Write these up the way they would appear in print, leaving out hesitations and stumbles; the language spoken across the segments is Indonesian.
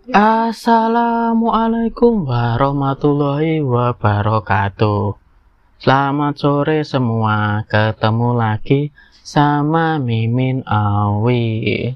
Assalamualaikum warahmatullahi wabarakatuh. Selamat sore semua, ketemu lagi sama Mimin Awi.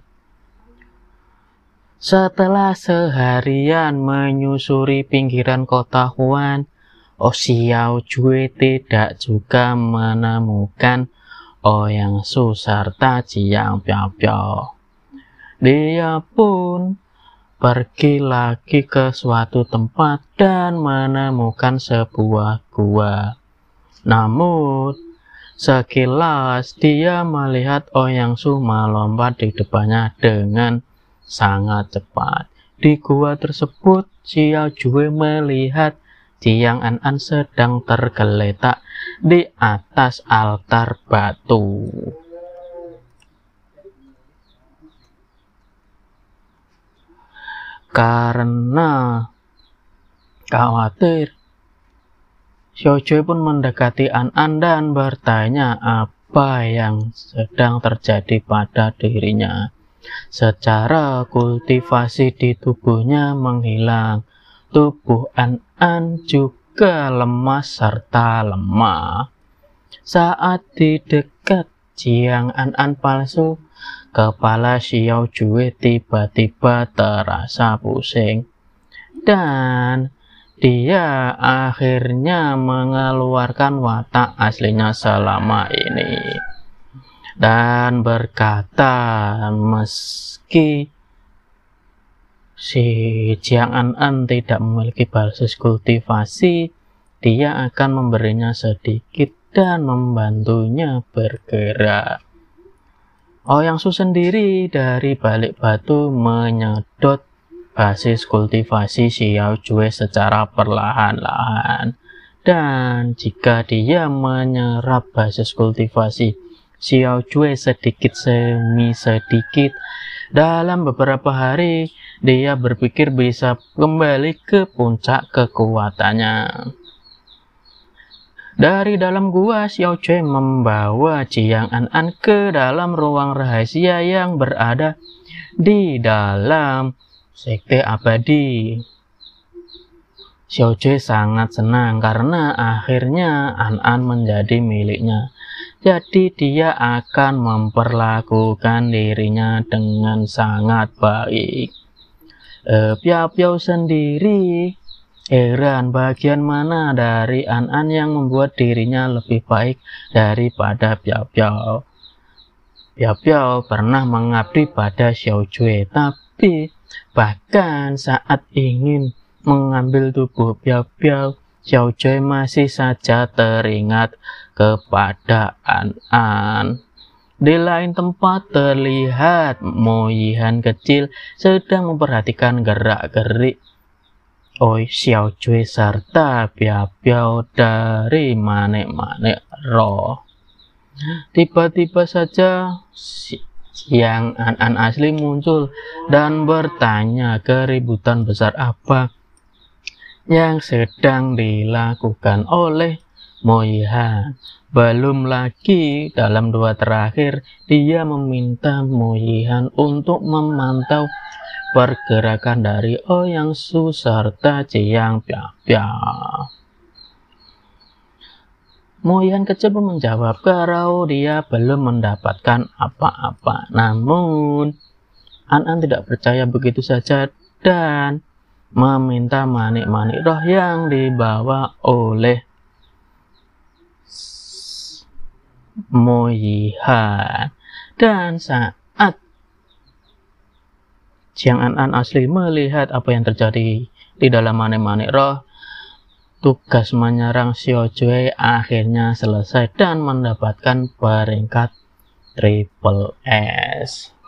Setelah seharian menyusuri pinggiran kota Wuhan, Xiao Jue tidak juga menemukan Ouyang Su serta Jiang Piao. Dia pun pergi lagi ke suatu tempat dan menemukan sebuah gua. Namun, sekilas dia melihat Ouyang Su melompat di depannya dengan sangat cepat. Di gua tersebut, Xiao Jue melihat Jiang An sedang tergeletak di atas altar batu. Karena khawatir, Xiao Jue pun mendekati An dan bertanya apa yang sedang terjadi pada dirinya. Secara kultivasi di tubuhnya menghilang. Tubuh An juga lemas serta lemah. Saat di dekat Jiang An palsu, kepala Xiao Jue tiba-tiba terasa pusing. Dan dia akhirnya mengeluarkan watak aslinya selama ini. Dan berkata, meski si Jiang An tidak memiliki basis kultivasi, dia akan memberinya sedikit dan membantunya bergerak. Ouyang Su sendiri dari balik batu menyedot basis kultivasi Xiao Jue secara perlahan-lahan. Dan jika dia menyerap basis kultivasi Xiao Jue sedikit demi sedikit, dalam beberapa hari dia berpikir bisa kembali ke puncak kekuatannya. Dari dalam gua, Xiao Jue membawa Jiang An ke dalam ruang rahasia yang berada di dalam sekte abadi. Xiao Jue sangat senang karena akhirnya An menjadi miliknya. Jadi dia akan memperlakukan dirinya dengan sangat baik. Piao sendiri heran bagian mana dari An yang membuat dirinya lebih baik daripada Piao. Piao pernah mengabdi pada Xiao Jue, tapi bahkan saat ingin mengambil tubuh Piao, Xiao Jue masih saja teringat kepada An. Di lain tempat terlihat Mo Yihan kecil sedang memperhatikan gerak-gerik Xiao Jue serta Piao dari manik-manik roh. Tiba-tiba saja Jiang An asli muncul dan bertanya keributan besar apa yang sedang dilakukan oleh Mo Yihan. Belum lagi dalam dua terakhir dia meminta Mo Yihan untuk memantau pergerakan dari Ouyang Su serta Jiang Piao. Mo Yihan kecil pun menjawab kalau dia belum mendapatkan apa-apa. Namun An tidak percaya begitu saja dan meminta manik-manik roh yang dibawa oleh Mo Yihan. Dan saat Jiang An asli melihat apa yang terjadi di dalam manik-manik roh, tugas menyerang Xiao Jue akhirnya selesai dan mendapatkan peringkat Triple S.